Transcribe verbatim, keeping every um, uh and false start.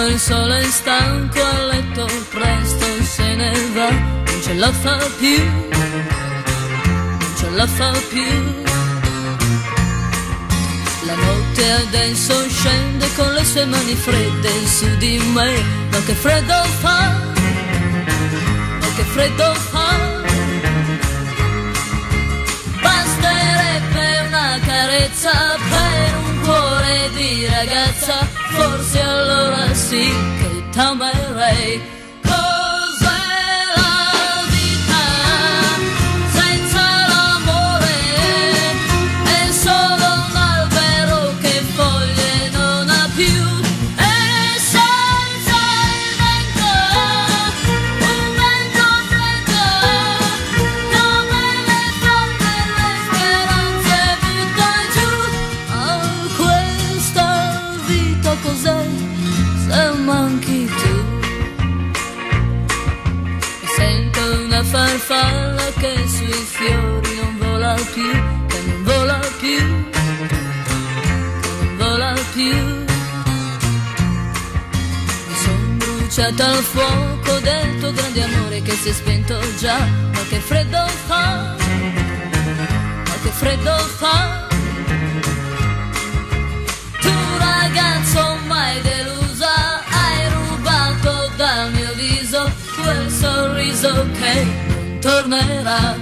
il sole è stanco a letto, presto se ne va, non ce la fa più, non ce la fa più. La notte adesso scende con le sue mani fredde su di me, ma che freddo fa, ma che freddo fa. Basterebbe una carezza per un cuore di ragazza, forse allora sì che t'amerei. Farfalla che sui fiori non vola più, che non vola più, che non vola più. Mi son bruciata al fuoco del tuo grande amore che si è spento già, ma che freddo fa, ma che freddo fa. Tu ragazzo mai delusa, hai rubato dal mio viso quel sorriso che non tornerà.